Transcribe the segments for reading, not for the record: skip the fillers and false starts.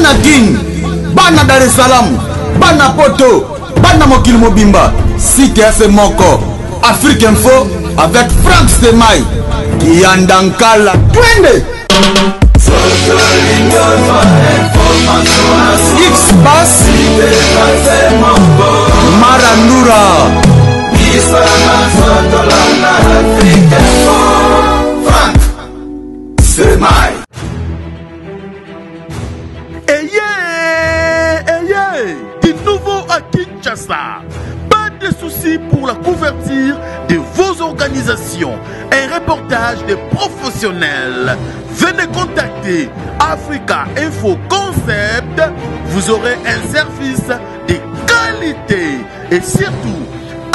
bana Guine, bana Dar es Salaam, bana Poto, bana Mokil Mobimba, site FM Moko, Afrique Info avec Frank Stemai, Yandankala, Twende. X-Bass, Marandura, Frank Stemai. Du nouveau à Kinshasa. Pas de soucis pour la couverture de vos organisations. Un reportage de professionnels. Venez contacter Africa Info Concept. Vous aurez un service de qualité. Et surtout,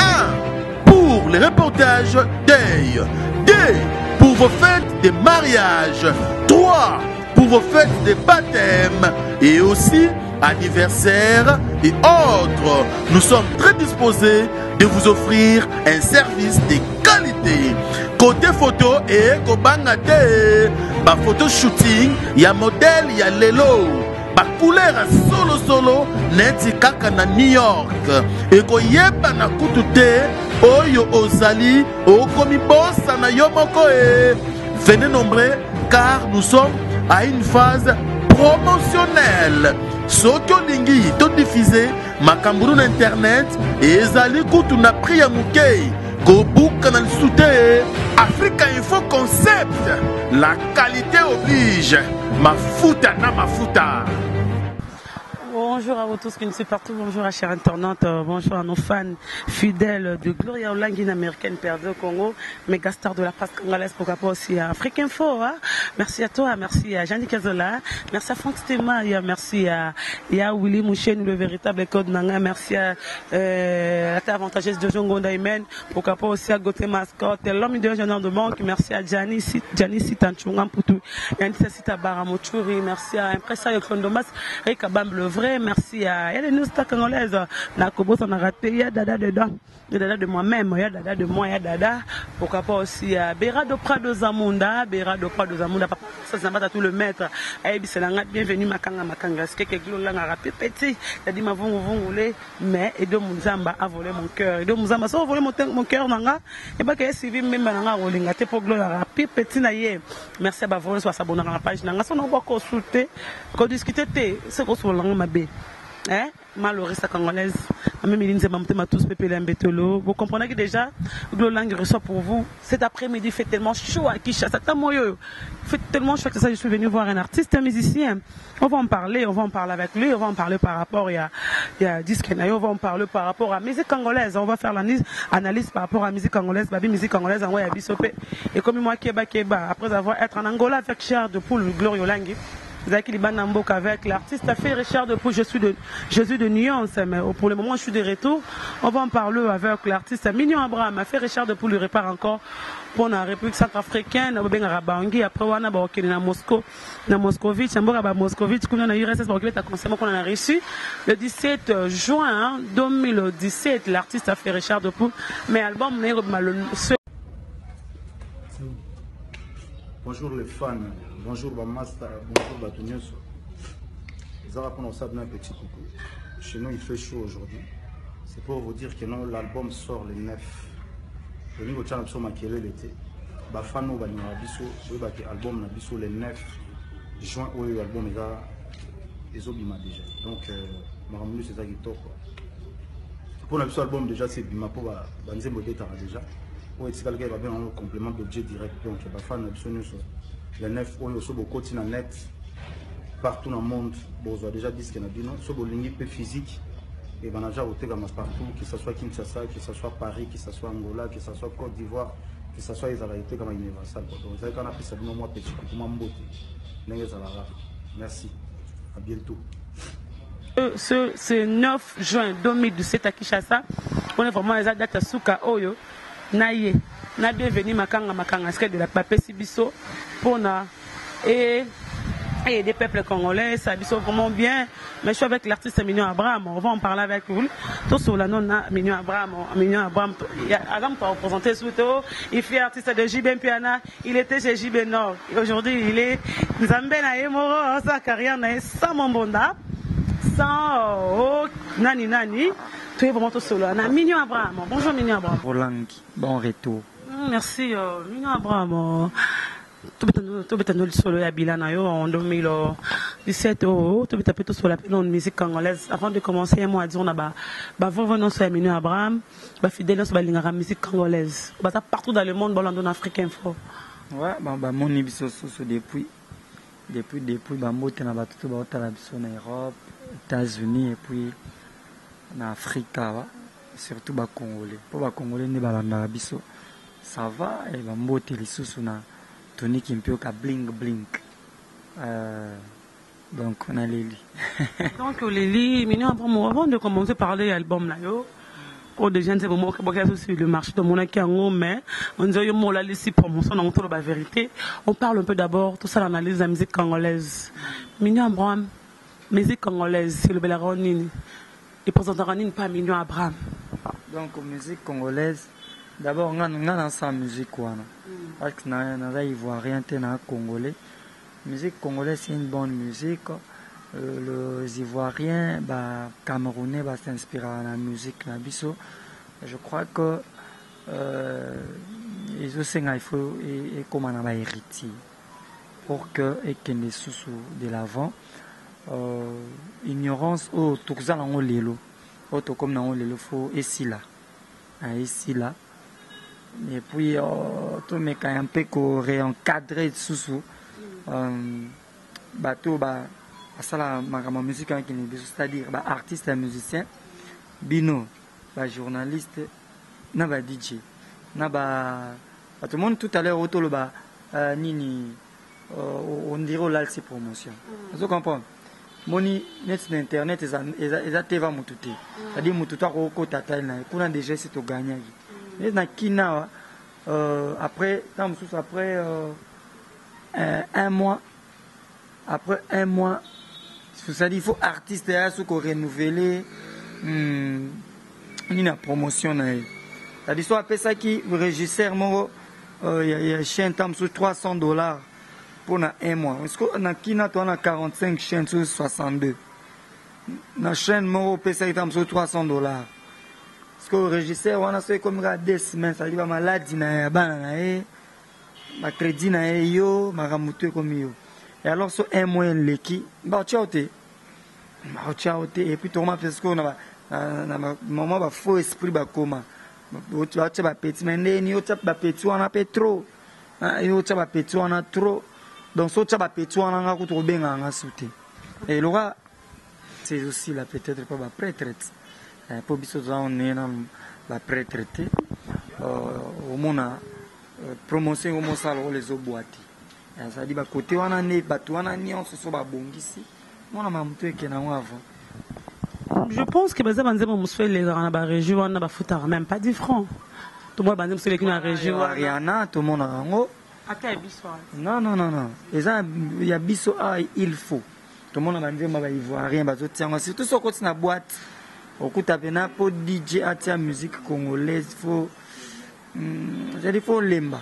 1 pour les reportages deuil. 2 pour vos fêtes de mariage. 3 pour vos fêtes de baptême. Et aussi anniversaire et autres. Nous sommes très disposés de vous offrir un service de qualité. Côté photo et kobangate, ba photo shooting, ya modèle, ya lelo, ba couleur solo neti kaka na New York. Et koyeba na kutute, oyo ozali, okomi bossa na yomoko e. Venez nombreux car nous sommes à une phase promotionnelle. Soki olingi to diffuser makamburu na internet ezali kutu na prix ya mukei kobuka na lisute Africa Info Concept, la qualité oblige, mafuta na mafuta. Bonjour à vous tous qui nous suivent partout, bonjour à chers internautes, bonjour à nos fans fidèles de Gloria Olangine américaine perdue au Congo, méga star de la presse congolaise, pourquoi pas aussi à Afrique Info. Hein? Merci à toi, merci à Jeannie Kazola, merci à Franck Stemai, merci à Willy Mouchen, le véritable code Nanga, merci à la terre avantageuse de Jongo Daimen, pourquoi pas aussi à Gauthier Mascotte, l'homme idéal général de banque, merci à Gianni Sitanchungan Poutou, Yannis Sita Baramochuri, merci à Impressario Klondomas, Rekabam le vrai. Merci à les news congolaises. Na Kobo on a raté, il y a Dada dedans. Il y a Dada de moi-même, il y a Dada de moi, il y a Dada. Pourquoi pas aussi à Béra de Prado Zamunda, ça c'est pas tout le maître. Eh bien c'est la bienvenue Makanga, c'est quelque chose là a rappelé petit. Il a dit ma voulez, mais et de Muzamba a volé mon cœur. Et de Muzamba ça a volé mon cœur nanga. Et bah que suivi même nanga rolinga te pour gloire rapide petit na yé. Merci à Bavon soit s'abonner à la page nanga. Ça on va consulter, discuter c'est quoi sur langue ma hein, malheureusement congolaise, même il dit tous vous comprenez que déjà Glolang reçoit pour vous cet après-midi fait tellement chaud à Kinshasa, fait tellement chaud que ça je suis venu voir un artiste, un musicien. On va en parler avec lui, on va en parler par rapport il y a disque on va en parler par rapport à musique congolaise, on va faire l'analyse par rapport à musique congolaise, babi musique congolaise en ouais bisopé et comme moi Keba après avoir été en Angola avec Cher de Poule Gloria Olangi. Zaki Libanambok avec l'artiste a fait Richard Depoux, Jésus de nuance, mais pour le moment je suis de retour. On va en parler avec l'artiste Mignon Abraham a fait Richard Depoux, le répare encore pour la République centrafricaine, après on a na Moscou, na Moscovitch, on Moscovitch, qu'on a URSS pour qu'on a reçu le 17 juin 2017, l'artiste a fait Richard Depoux, mais album n'est bonjour les fans, bonjour Bamasta, bonjour Batunyoso. Ils ont un petit coucou. Chez nous il fait chaud aujourd'hui. C'est pour vous dire que l'album sort le 9. Le niveau de channel est l'été. Bafano Banima Bisso, l'album na Bisso le 9 juin où l'album est obima déjà. Donc, Maramou c'est ça qui top. Pour l'album déjà c'est Bima pour Banzembo Détara déjà. Oui, c'est quelqu'un qui va bien un complément d'objet direct. Donc, il va le 9 on est beaucoup de net partout dans le monde. Bon, on a déjà dit ce qu'il y a dit, non? Sur le ligne physique, et on a déjà ôté partout, que ce soit Kinshasa, que ce soit Paris, que ce soit Angola, que ce soit Côte d'Ivoire, que ce soit Israël, comme universal. Donc, vous savez qu'on a fait ça de moi petit coup, merci, à bientôt. Ce 9 juin 2017 à Kinshasa, on est vraiment les dates à Souka Oyo. Naye, na bienvenue makanga ce de la papé Sibiso pour na et et des peuples congolais, ça dit vraiment bien. Mais je suis avec l'artiste Mignon Abraham, on va en parler avec vous. Tout sur la non Mignon Abraham, Adam t'a représenté Souto, il fait artiste de JB Piana, il était chez JB Nord. Aujourd'hui, il est Zambena Emoro, sa carrière n'est sans mon bonda, sans nani. Tu es vraiment tout seul. Mignon Abraham. Bonjour Mignon Abraham. Rolangi, bon retour. Merci Mignon Abraham. Tout le solo à Bilanayo en 2017. Tout le sur la musique congolaise. Avant de commencer, moi à dire on a venons sur Mignon Abraham, fidèle sur la musique congolaise. Partout dans le monde, bon africain fort. Ouais, mon émission depuis Bambote na batutu ba otala biso na Europe, États-Unis et puis en Afrique, surtout ba Congolais. Pour ba Congolais ne balanda biso. Ça va et Bambote lisusu na Tony Kimpioka bling blink. Donc on a Lili. Donc Lili, Mignon Abraham, avant de commencer à parler de l'album là yo. Pour des gens, c'est vraiment sur le marché de mon acquis, mais on dit que la liste promotion dans toute la vérité. On parle un peu d'abord, tout ça, l'analyse de la musique congolaise. Mignon Abraham, musique congolaise, c'est le bel Aronini. Il présentera pas Mignon Abraham. Donc, musique congolaise, d'abord, on a dans sa musique. Parce que on a ivoirien, on a congolais. Musique congolaise, c'est une bonne musique. Les Ivoiriens, Camerounais, s'inspirent à la musique. Je crois que il faut comme on a héritier pour que et qu'il y ait sous de l'avant. Ignorance au tout ça dans l'élo, auto comme dans l'élo faut ici là, et puis tout mais quand un peu qu'on réencadrer sous bateau ça ma musique c'est-à-dire artiste et musicien bino journaliste na DJ na tout le monde tout à l'heure autour le nini on dirait là c'est promotion vous comprenez moni net internet eza teva mututé c'est-à-dire mututé ko tata na kuna déjà c'est to gagner mais na kina après un mois c'est-à-dire il faut artiste là ce qu'on renouveler une promotion c'est-à-dire soit après ça qui régisseur moi il y a chaîne tam sur $300 pour un mois est-ce que na kina toi na 45 chaînes sur 62 na chaîne moi après ça tam sur $300 parce que régisseur on a fait comme des semaines ça dit ba maladie na bana na ma crédit na yo ma ramuté comme yo et alors sur un mois l'équipe et puis tout le monde parce qu'on a moment faux esprit comment tu as petit mais ni tu as petit on a trop tu as petit on a trop donc so tu as petit on a trop bien en sauter et Laura c'est aussi la peut-être pas la pré-traite pour biso on est dans la pré-traite au monde promotion au monde ça les autres boîtes ça dit côté on a né bato on a ni on se so ba bongisi mon mamuto qui na avant. Je pense que les gens dans la région on a foutu même pas 10 francs. Tout le monde c'est dans la région Ariana tout le monde a ngo. Non. Il y a biso il faut. Tout le monde a dit ma ivoirien bazo tiens surtout ce côté na boîte. Au coup taper na pour DJ atia musique congolaise faut il faut lemba.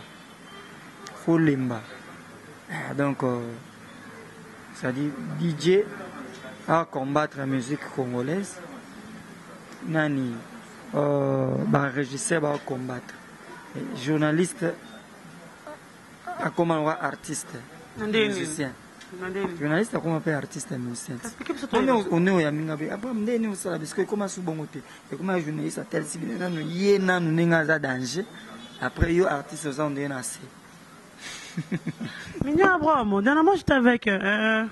Donc ça dit DJ à combattre la musique congolaise nani régisseur à combattre journaliste à comment artiste musicien journaliste à comment faire artiste et musicien on est à mingabe après ndeni usala parce que comment sous bon côté et comment journaliste tel si bien nous yena nous n'engaza danger après yo artiste aux on est assez. Mignon Abraham, dernièrement j'étais avec un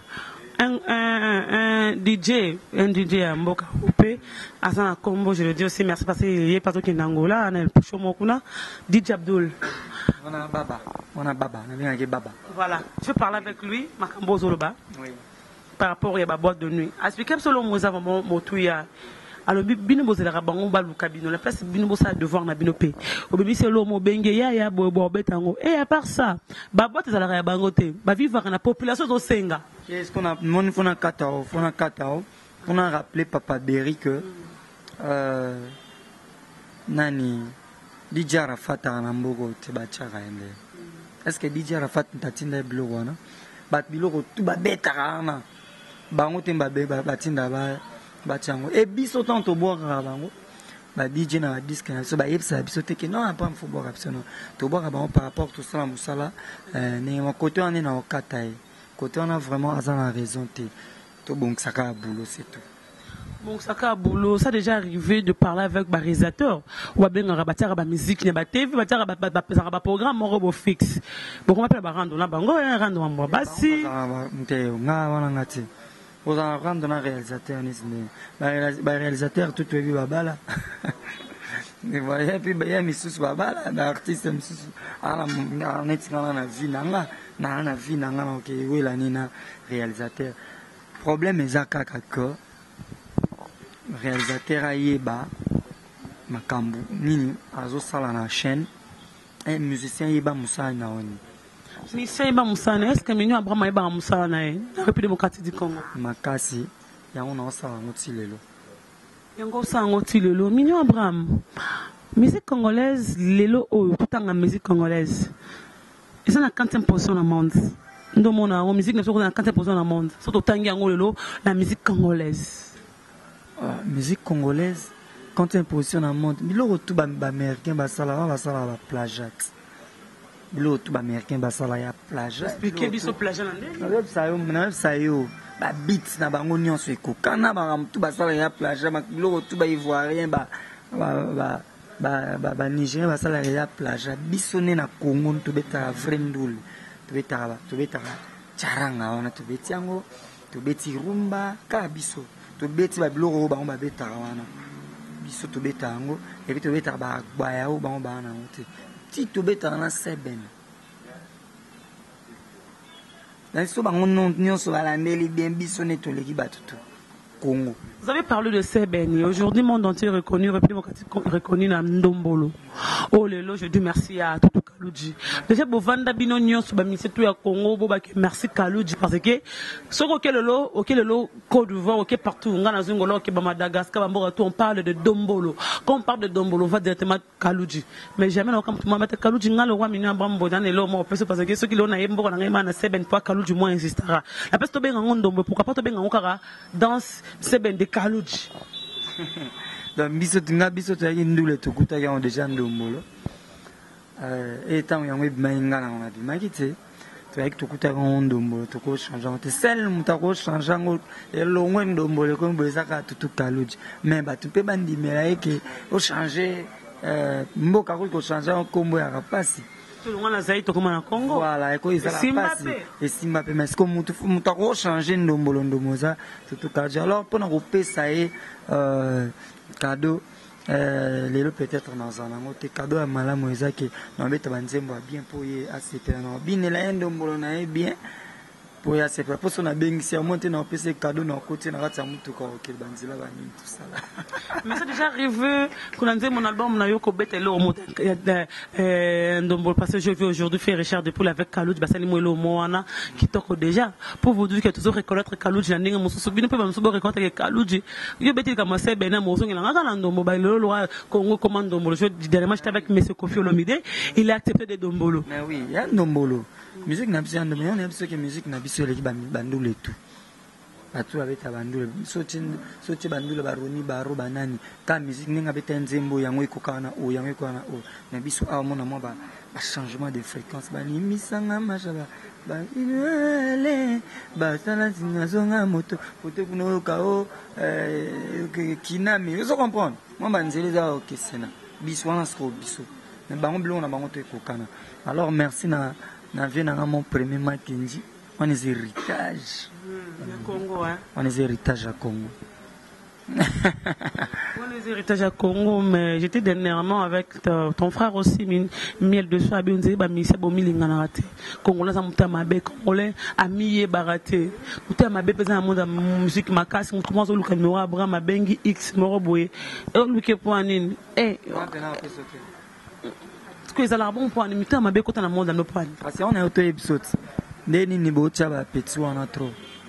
DJ à Mboka Oupé, à San Combo, je le dis aussi merci parce qu'il y a pas tout qui est en Angola, on a le Poucho Mokuna, DJ Abdul. On a Baba, on a Baba. Voilà, je vais parler avec lui, Makambo Zoloba, oui. Par rapport à la boîte de nuit. Expliquez selon moi, mon touya. Alors bino bozela rabango balu kabino la place bino bosa devoir na bino pe o bébé c'est l'homme benge ya bo betango et à part ça ba boîte za la bango te ba vivre na population zo senga Est-ce qu'on a mon faut na katao, on a rappelé Papa Berry que nani DJ Arafat na mbogo te bachaka ende. Est-ce que DJ Arafat tatinda biloko wana? Bat biloko tout ba betaka na. Bango te ba batinda ba bachango. Et biso tanto boka bango. Ba DJ na disque na so ba yebsa biso te que non pas faut boka biso non. To boka bango par rapport tout ça musala ne mon côté on est na okata. Côté on a vraiment la raison tout bon ça ka boulot c'est tout. Bon ça ka boulot ça déjà arrivé de parler avec ba réalisateur ou bien rabatia ba musique ne ba TV batia ba programme mon robot fixe. Bon comment appelle ba rando na bango rando en basi. Nte nga wana ngati. Vous en rando na réalisateur ni ba réalisateur tout vu babala. Mais voyez puis ba ya misusu babala ba artiste misusu ala netikana na vie nanga na vie nanga na okay wela nina réalisateur problème ezaka kaka réalisateur ayeba makambu nini azo sala na chaîne et musicien yeba musala na woni musicien yeba musala est-ce que minyo Abraham yeba musala na ye na République démocratique du Congo makasi yango na sala ngoti lelo yango sala ngoti lelo minyo Abraham musique congolaise lelo oyo tutanga musique congolaise ils sont à 40e position dans le monde. Nous avons une musique qui est à 40e position dans le monde. Surtout la musique congolaise. Musique congolaise, 40e position dans le monde. Mais le retour américain, c'est la plagiat. Le retour américain, c'est la plagiat. Expliquez ce plagiat. Ça y est, ba beat na bango nyonso ekokana ba mtu basala ya plagiat. Le retour ivoirien ba Nigérien basala ya plagiat. Bisonné na Congo to beta vrai ndule. To beta charanga wana to beti yango to beti rumba ka biso to beti ba biloko bango ba beta wana biso to beta yango et puis to beta ba gbaya o bango bana ngote ti to beta na seben na so bango non nyonso balandeli bien biso ne to leki batutu Congo. Vous avez parlé de Sebeni. Aujourd'hui, le monde entier reconnu, République démocratique reconnu dans Ndombolo. Oh, lelo, je dis merci à Toto Kalouji. Déjà, pour Vanda Bino Nyon, c'est tout à Congo, merci Kalouji. Parce que, ce que le Côte d'Ivoire, ok, partout, on a Zungolo, ok, Madagascar, on parle de Dombolo. Quand on parle de Dombolo, on va directement Kalouji. Mais jamais, quand on va Kalouji, on a le roi Mignon Brambo, dans les lots, parce que ceux qui l'ont aimé, on a aimé Sebeni, toi, Kalouji, moi, insistera. La peste, bien, on Ndombo, pourquoi pas, bien, on danse Sebeni de Kalouji. Donc, biso to yaki ndule to kuta ya déjà ndombolo. Et tant yango binga na on a bimaki te. To yaki to kuta ya ndombolo to ko changer. Te sel muta ko changer ngo elongwe ndombolo ko mbezaka tutu Kalouji. Mais ba tu pe bandi mela yeke o changer mboka ko changer kombo ya rapasi. Voilà, et Simba mais est-ce que muta changer ndombolo ndomoza surtout Kalouji. Alors pour nous ça est cadeau lelo peut-être dans un autre cadeau à malamu ezaki na beta banzembo bien pour y accepter na binela ndombolo na bien pour y accepter pour son abengisi monter na PC cadeau na côté na kati ya mutuka okil banzila ba nini tout ça là. Mais c'est déjà arrivé qu'on a dit mon album na yoko betelo ndombolo parce que je vais aujourd'hui faire Richard Depoule avec Kalouji basali mwelo moana qui toko déjà pour vous dire que toujours reconnaître Kalouji na ndenge mususu bino pe bamusubo reconnaître Kalouji yo beti kama Sebeni mozo ngela ngaka na ndombo ba lelo loi Congo commande ndombolo je dernièrement j'étais avec monsieur Kofi Olomide il a accepté de ndombolo. Mais oui, il y a ndombolo musique na biso ndombolo on a biso que musique na biso leki bandule tout batu abeta bandule soti bandule baroni baro banani ta musique ninga beta nzembo yango ikokana o yango ikokana o na biso a mona mo ba changement de fréquence ba ni misanga machaba ba ile ba sala zinazonga moto pote kuno kao kinami vous comprenez moi banzeli za okesena biso wana sko biso mais bango bilo na bango to ikokana alors merci na vie na mon premier Makenji. On est héritage. Congo, hein? On est héritage à Congo. On est héritage à Congo, mais j'étais dernièrement avec ton frère aussi, Miel de Soie, on disait, Missa Bomi Linganarate. Congolais, Mouta Mabe, Congolais, Ami Barate. Mouta Mabe, pesant à musique Makas, on commence à Luka Nora, Brahma Bengi X, Moroboé. Et on lui fait pour un in. Eh, parce que les alarmes pour un imiter Mabe, quand on a monde dans nos poils. Parce qu'on a auto épisode. Deni ni bocha ba petit wana trop.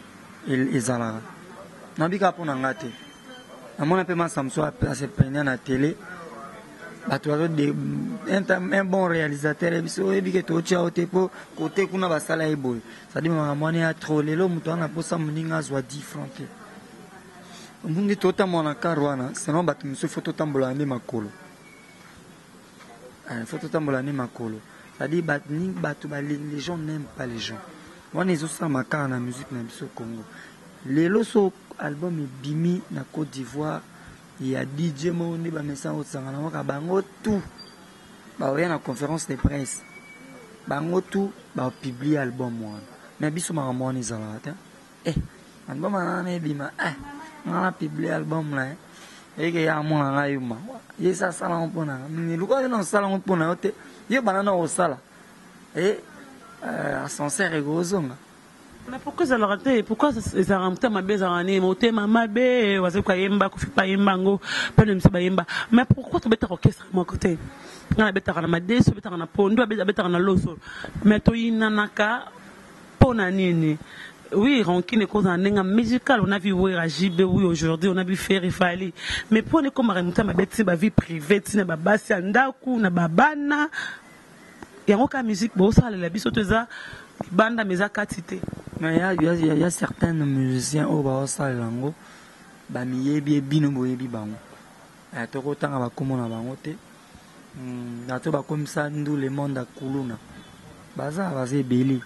ezalaka nabika mpona nga te namona mpe masamso aseprenia na télé bato un bon réalisateur biso oyebi ke totia o te mpo kote kuna basala ye boye sadi makamwani ya tro lelo moto wana mposa moninga azwa 10 franc te mbungi totambola na kar wana sinon bato mosusu fo totambola nde makolo fo totambola nde makolo sadi bato les gens n'aiment pas les gens wana ezosala makara na musique na biso Congo lelo so album ebimi na Côte d'Ivoire ya DJ mo nde bamesana otsangana moka bango tout baoya na conférence de presse bango tout bapublie album wana mais biso makambo wana ezalaka te album wana ebima ngana publie album na eke ya mona nga yuma ye sa sala mpona nga luka yo na sala mpona yo te ye banana osala ascenseur ekozonga. Mais pourquoi ça leur été? Pourquoi ça rentre ma belle année? Mon thème ma belle, was quoi yemba, kofi pa yembango, pas de monsieur yemba. Mais pourquoi tu bêta orchestre à mon côté? On a bêta na madeso, bêta na pondo, bêta na loso. Mais toi inanaka ponanini. Oui, Rankine est cause en musical. On a vu Wérajib, oui, aujourd'hui, on a vu Ferry Fali. Mais pour les comme ma bête, ma vie privée, na babasi andaku, na babana. Il y a aucune musique, bon, ça, la bisoteza, banda, mais à quantité. Mais il y a certains musiciens au bas ça lango ba miyebi bino boyebi bango to kotanga ba komona bango te na to ba comme ça ndou le monde a kuluna baza beli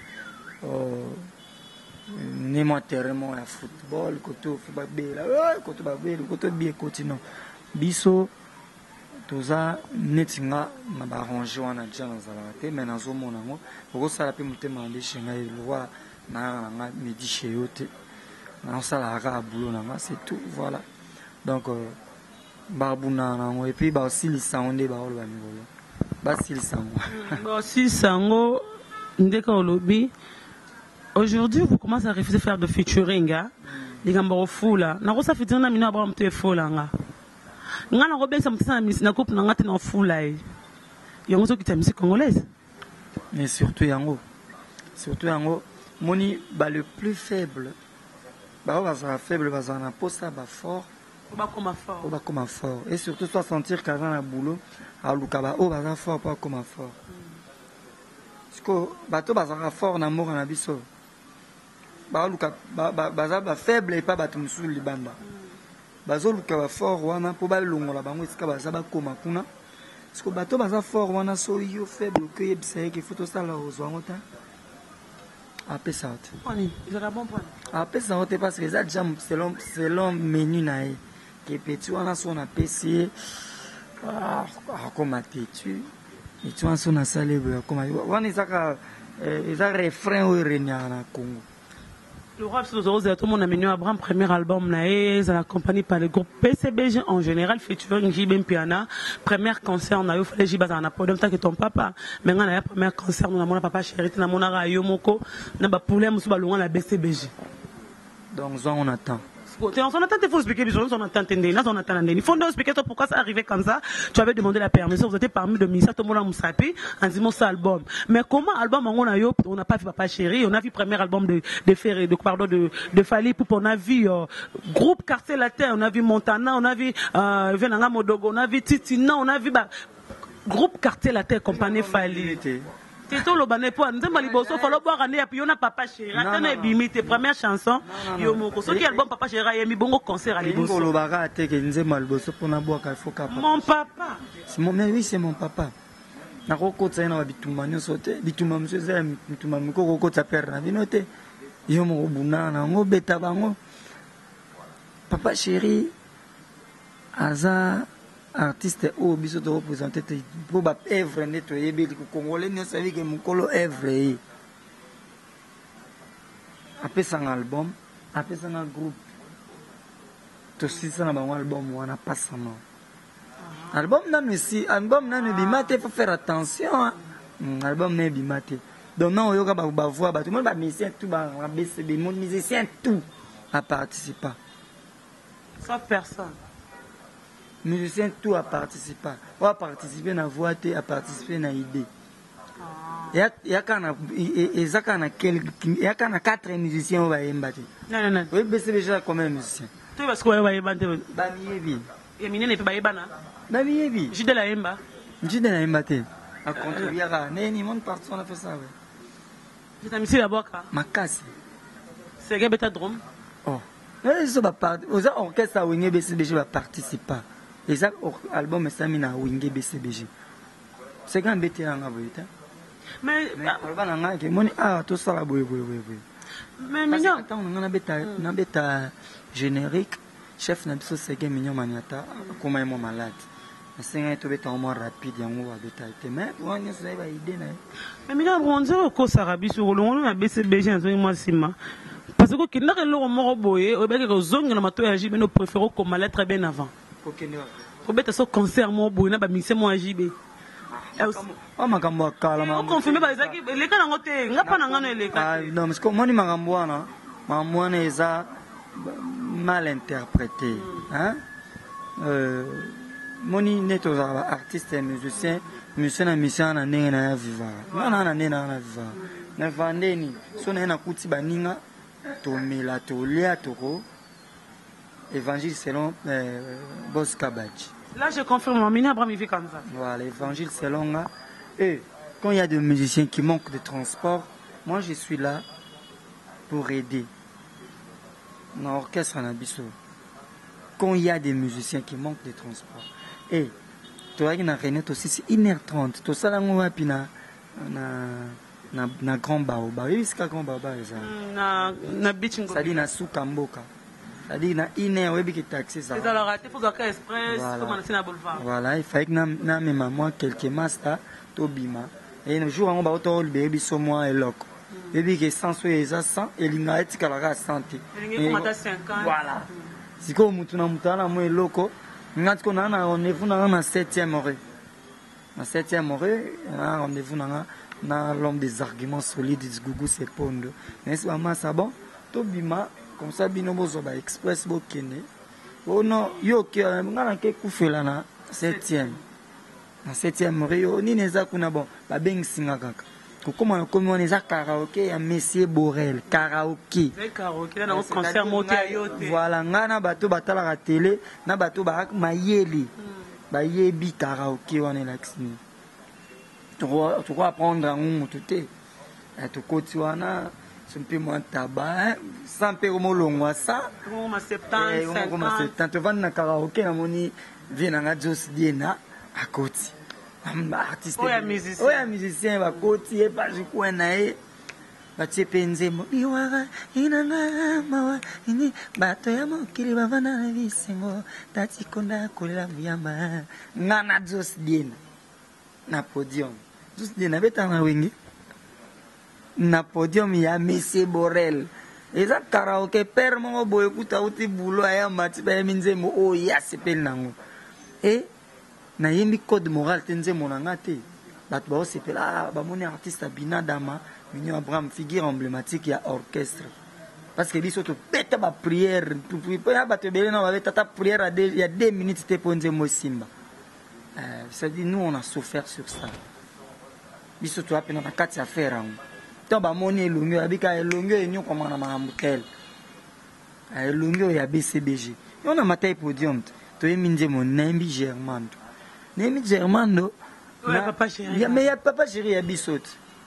ne moteremo ya football koto ba bela koto ba bela koto bien continent biso toza netinga na ba ranger wana jana zala te mais nazo mona ngo ko sala pe mutema ndishinga ilwa na midi chez eux na sala ka boulot na c'est tout voilà donc barbuna na et puis ba aussi li sango ba olo ba si li sango ba aussi sango ndeka olobi aujourd'hui vous commencez à refuser de faire de featuring likambo fula na ko sa featuring na mina ba mtu fula nga ngana ko bensa mtsana na coupe na ngati na fula yango so kita musique congolaise mais surtout yango moni ba le plus faible ba va faible va na posa ba fort ba comme fort et surtout soit sentir qu'avant la boulot a luka ba o ba fort pas comme fort parce que ba to ba fort na mort na biso ba luka ba faible et pas ba tumsu libanda ba zo luka ba fort wana po ba longola bango esika ba za ba koma kuna parce que ba to ba fort wana so yo faible que yebisa que photo ça la ozwango ta après ça parce que ça déjà selon menu nae que petit on a son apprécié comme attitude et tu as son salé comme on est ça refrain au renia na Congo. Le rap tout le monde a mené Abraham premier album nae accompagné par le groupe PCBG en général featuring JB Piana première concert na yo fallait JB na podium tant que ton papa mais on a premier concert na mon papa chéri na mon ara yo moko na ba poulet musu ba longa la BCBG donc on attend. On attend, il faut expliquer, on attend, il faut expliquer pourquoi ça arrivait comme ça. Tu avais demandé la permission, vous étiez parmi de Missa, tout le monde a moussapi, en disant ça album. Mais comment album, on n'a pas vu Papa Chéri, on a vu le premier album de Fali Poup, on a vu Groupe Quartier Latin, on a vu Montana, on a vu Venanga Modogo, on a vu Titina, on a vu Groupe Quartier Latin, compagnie Fali. Tito Lobane pour nous avons liboso faut boire année puis on a Papa Chéri attends bimite première chanson yo moko so qui album Papa Chéri yemi bongo concert à liboso ngo lobaka te ke nzema liboso pour na boire faut ka mon papa c'est mon mais oui c'est mon papa na kokotsa na bitumba nyoso te bitumba monsieur za bitumba miko kokotsa père na binote yo mo buna na ngo beta bango Papa Chéri aza artiste au biso de représenter pour ba œuvre neto yebi ko congolais ne savait que mukolo œuvre après son album après son groupe to si ça na ba album wana passe non album nan aussi album nan bimate faut faire attention album nan bimate donc non yoka ba voix ba tout le monde ba musicien tout ba BCB mon musicien tout à participer ça personne musicien tout à participer ou à participer na voix à participer na idée Il y a 4 musiciens au Bayemba. Non, non. Oui, BCBG a combien de musiciens? Tu vas ce qu'on va Bayemba. Bamiebi. Et Mine n'est pas Bayemba. Bamiebi. J'ai de la Yemba. J'ai de la Yemba. À contribuer à Néni, mon partout, on a fait ça. Je t'ai mis la boca. Ma casse. C'est un bêta drum. Oh. Ils ont orchestre à Wingé BCBG va participer. Les albums est mis à Wingé BCBG. C'est quand bêta en a. Mais tout ça là, oui. Mais mignon. On a bêta générique. Chef n'a pas c'est que mignon maniata. Comment est mon malade? C'est un peu moins rapide. Il y a un bêta. Mais on a une idée. Mais mignon, on dirait au Kosarabi sur le long de BCBG en moi sima. Parce que qui n'a que l'eau mort boye, au bec aux zones de mato agib, nous préférons qu'on m'allait très bien avant. Au bec ce concert mort boye, n'a pas mixé mon agib. Oh ma gambo calme. On confirme pas ça qui les cas n'ont été, n'a pas n'en les cas. Non, parce que moi ni ma gamboana, ma moine est mal interprété, hein? Moni n'est aux artistes et musiciens, musiciens na nene na viva. Na nene na viva. Na vandeni, so na kuti baninga. Tomela tolia toro évangile selon Boss Kabadji. Là je confirme mon mini Abraham il vit comme ça. Voilà, l'évangile selon là. Et quand il y a des musiciens qui manquent de transport, moi je suis là pour aider. Dans l'orchestre en Abisso. Quand il y a des musiciens qui manquent de transport. Et toi qui n'as rien aussi c'est 1h30. Tout ça là on va pina na grand baoba oui c'est grand baoba ça na beach ça dit na soukamboka ça dit na ine webi ki taxi ça c'est alors raté faut que express comme on na boulevard voilà il fallait que na même moi quelques master to bima et le jour on va auto le baby so moi et loco baby que sans soyer ça 100 et linga etikala ka santé et mata 50 voilà c'est comme mutuna moi loco ngati ko na rendez-vous na 7e heure na 7e heure na rendez-vous na l'homme des arguments solides du Gougou c'est pondo n'est-ce pas ça bon to bima comme ça bino bozo ba express bo kene oh non yo ke ngana ke kufela na 7e rio ni neza kuna bon ba beng singa kaka ko comment on neza karaoke ya Monsieur Borel karaoke là on concert monté yote voilà ngana bato batala la télé na bato ba mayeli ba yebi karaoke wana laxini tu vas apprendre à un moutoute. Tu continues un peu moins tabac, sans peu de molongo ça. Comment 70, 50. Tu vas dans le karaoké, tu viens dans la Joss Diena à côté. Artiste. Oui, musicien. Oui, musicien à côté. Et pas du coin naé. Batie penze mo iwara inanga mawa ini bato ya mokili bavana na bisengo tati konda kolela muyamba ngana Joss Diena na podium. Juste des navettes en wing. Na podium ya Monsieur Borel. Et ça karaoke père mon boy écoute outi boulot aya mati ba minze mo o ya sepel nango. Et na yembi code moral tenze monanga te. Bat ba sepel ba moni artiste Bina Dama, Mignon Abraham figure emblématique ya orchestre. Parce que biso to peta ba prière pour ya ba te belé na ba tata prière il y a 2 minutes te ponze mo simba. Ça dit nous on a souffert sur ça. Biso tu apena na kati affaire ngo to ba moni elongo abika elongo enyo koma na mamutel elongo ya BCBG on a matai podium to yeminje mon nembi Germando ouais papa chéri ya me ya papa chéri ya bisot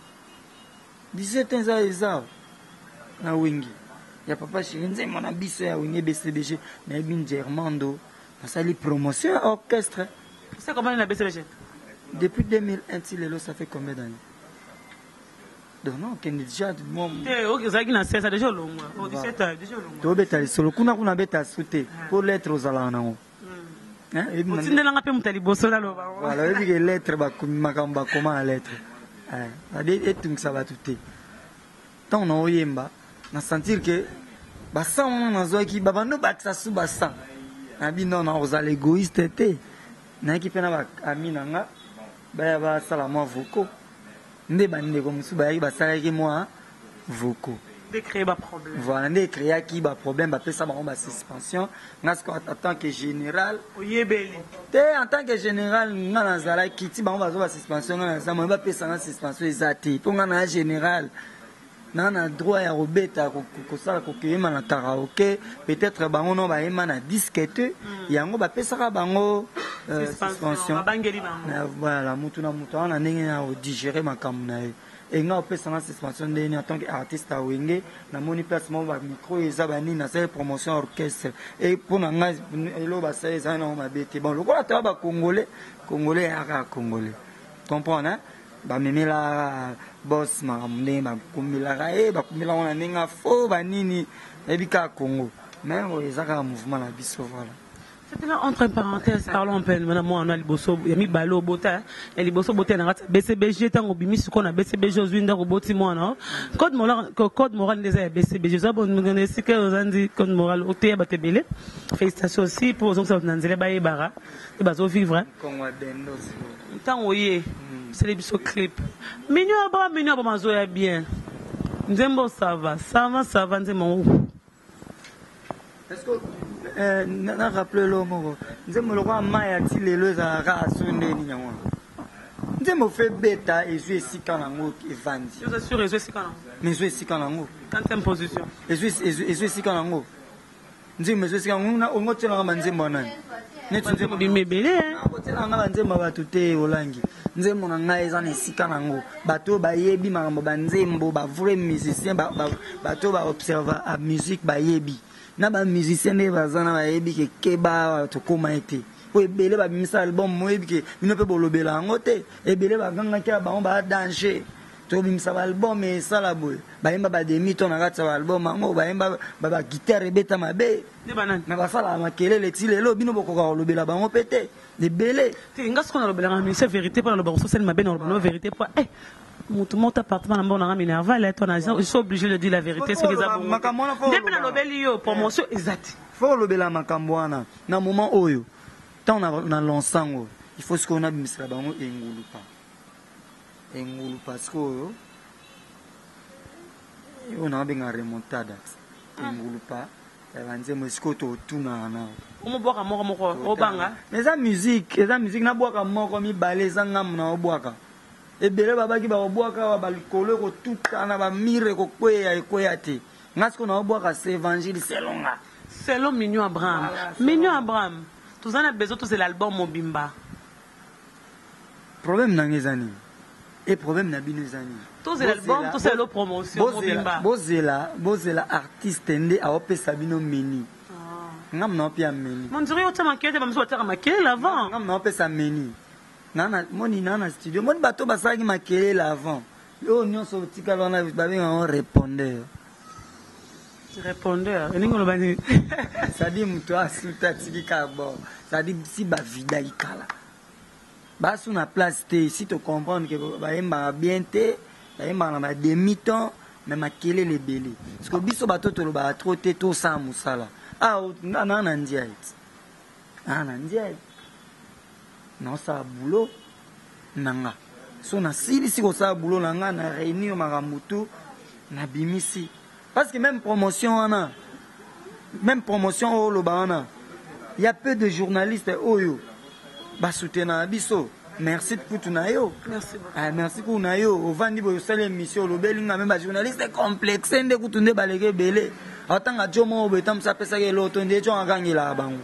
17 ans ça na wingi ya papa chéri nze mona biso ya wingi BCBG na yebi Germando na sali promotion orchestre c'est comment na BCBG. Depuis 2001, ça fait combien d'années? Donc non, qu'on est déjà du monde. Ça déjà long. 17 ans, déjà long. Tu beta solo kuna kuna beta sauter pour lettres aux alana. Hein? Et on tinde langa pe mutali bosola lo ba. Voilà, et les lettres ba makamba comment lettre. Ça dit et tout ça va tout. Tant on oyemba, na sentir que ba ça on na zo ki baba no ba ça sous ba ça. Abi non na aux égoïste té. Na ki pena ba amina nga ba sala moi voko nde bande ko musu ba sala ki moi voko créer un problème. Voilà, on créer qui un problème, après ça, on va suspension. En tant que général, en tant que général, on a qui on va avoir suspension, on va payer ça suspension exacte. Pour un général, on a droit à robeta, na karaoké, peut-être on va na disquette, et on va payer ça suspension. Voilà, on a digéré ma caméra. Et nous avons une suspension en tant qu'artiste à Wenge. Nous avons une place mon micro et ça va ni promotion orchestre. Et pour nous, nous avons ça bon, le quoi tu congolais à congolais. Comprends ba memela boss ma mne ba kumila ba kumila on nenga fo ba nini ebika Congo. Mais ça ka mouvement la biso voilà. C'était là, entre parenthèses, parlons un peu, maintenant, moi, on a l'Iboso, il y a mis Balo au Bota, et l'Iboso Bota, on a BCBG, tant qu'on bimi, ce qu'on a BCBG aux unes au Boti, moi, non? Code moral des BCBG, ça, bon, nous connaissons que vous avez dit, code moral, au thé, à Bélé. Félicitations aussi pour vous, ça, vous n'avez pas Bara, et bah, ça vivre, hein. Tant, oui, c'est les biso clip. Mignon, ma zoé bien. Nzembo, ça va, Nzembo. Est-ce que na rappelé l'homme nzembo le roi maya ti lelo za ra sonde ni nyangwa nzembo fait beta et jouer si kana ngo evandi je suis jouer si kana mais jouer si kana ngo 4e position et jouer si kana ngo nzembo jouer si kana ngo na ongo tela ngamba nzembo nani netu nzembo bimebele na tela ngamba nzembo batu te olangi nzembo na ngai eza na si kana ngo bato ba yebi makambo ba nzembo ba vrai musicien bato ba observer a musique ba yebi na ba musicien ne bazana ba yebi ke keba to koma ete po ebele ba bimisa album mo yebi ke bino pe bolobela ngo te ebele ba ganga ke ba on ba danger to bimisa ba album e sala boy ba yemba ba demi to na katsa ba album ngo ba yemba ba guitare beta mabe ne banane na ba sala makelele ti lelo bino bokoka kolobela ba ngo pete ebele te ngasko na lobela ngami c'est vérité pas na loba so sel mabe na loba vérité pas mon appartement dans mon ami Nerval, je suis obligé de dire la vérité. Ce qu'ils ont depuis la lobelio promotion exact. Faut lobela makambwana. Na moment oyo, tant on a l'ensemble, il faut ce qu'on a mis là bango engulu parce que on a bien remontada. Engulu pas. Evanze mosiko to tuna na. Omo boka moko obanga. Mais ça musique na boka moko mi baleza ngam na oboka. Ebele babaki ba obwaka ba likolo ko tuta na ba mire ko kweya ekoyate ngasko na obwaka c'est évangile selon Mignon Abraham Mignon Abraham tous en a besoin tous l'album Mobimba problème na ngezani et problème na binezani tous l'album tous la promotion Mobimba bozela artiste ndé a opesa bino meni ngam na opia meni mon dirait autant maquette ba mso tera maquette avant ngam na opesa meni nana moni nana studio moni bato basaki makelele avant yo nyonso tika lona babenga on répondeur elingo lobani ça dit muto asuta tiki ka bon ça dit si ba vida ikala basu na place te si to comprendre que ba yemba bien te ba yemba na demi temps mais makelele belé parce que biso bato to ba trop te to sa musala nana ndia non ça boulot nanga so na sili si ko ça boulot nanga na réunir maramutu na bimisi parce que même promotion au lobana il y a peu de journalistes oyo ba soutenir biso merci pour tout na yo merci pour na yo au vandi bo sale émission lobelinga même ba journaliste complexe nde kutunde baleke belé atanga jomo betam sa pesa ke loto nde jo ngangela bango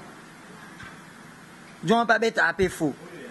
jo pa beta ape faux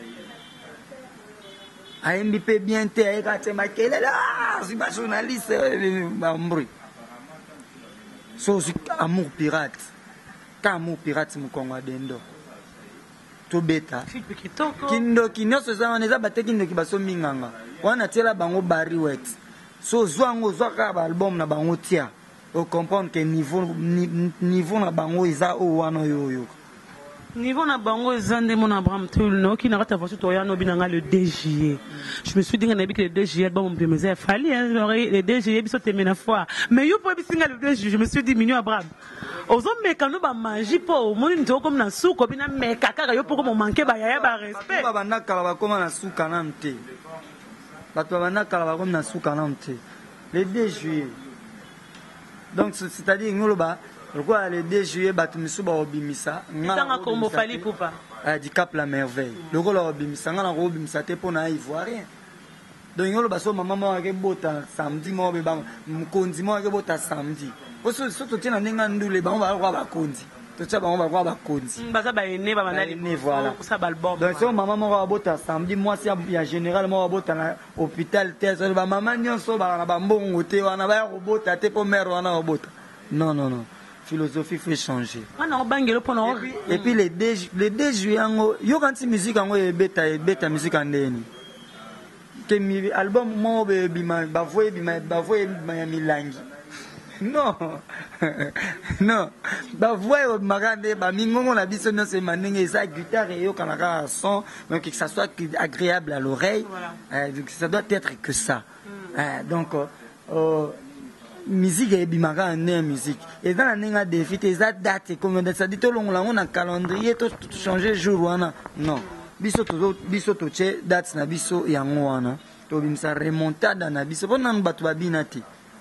AMBP bien te ayekate makelele si ba journaliste ba mbri so si amour pirate mu Kongo dendo to beta kindo kinyoso za neza bateki ndo kibaso minganga wana tela bango bari wet so zwango zwaka ba album na bango tia o comprendre que niveau na bango iza o wana yoyo niveau na bango ezande mon Abraham Tulno qui n'a pas voiture to yano binanga le DJE je me suis dit qu'on a dit que le DJE bon mon premier fallait le DJE biso temena fois mais yo po bisinga le DJE je me suis dit Mignon Abraham ozo meka no ba magie po moni ndo comme na suko bina meka kaka yo poko mo manquer ba ya ba respect ba banda kala ba koma na suka nante bato banda kala ba koma na suka nante le DJE Donc c'est-à-dire pourquoi le 2 juillet bato misuba obimisa ngana kombo fali poupa du Cap la Merveille le rôle obimisa ngana obimisa te pona ivoirien. Donc ngolo baso maman ke bota samedi mo be ba mkonzi mo ke bota samedi oso soto tina ninga ndule ba ba kwa bakonzi to tsa ba ba kwa bakonzi baza ba ene ba manali voilà ça ba album. donc so maman mo ba bota samedi moi si ya général mo ba bota na hôpital te so ba maman nyonso ba na ba mbongo te wana ba ko bota te po mère wana bota non philosophie fait changer. Et puis les 2 juillet yo quand musique ngo e beta musique andeni que mi album mo be bima ba voye milangi non ba voye magande ba mingongo na biso no se maninga esa guitare yo kanaka son donc que ça soit agréable à l'oreille. Donc ça doit être que ça. Donc musique et bimaka en musique et dans la ninga défi tes date comme ça dit to longola on a calendrier to changer jour wana non biso to che date na biso yango wana to bimsa remontada na biso bona batu babina ti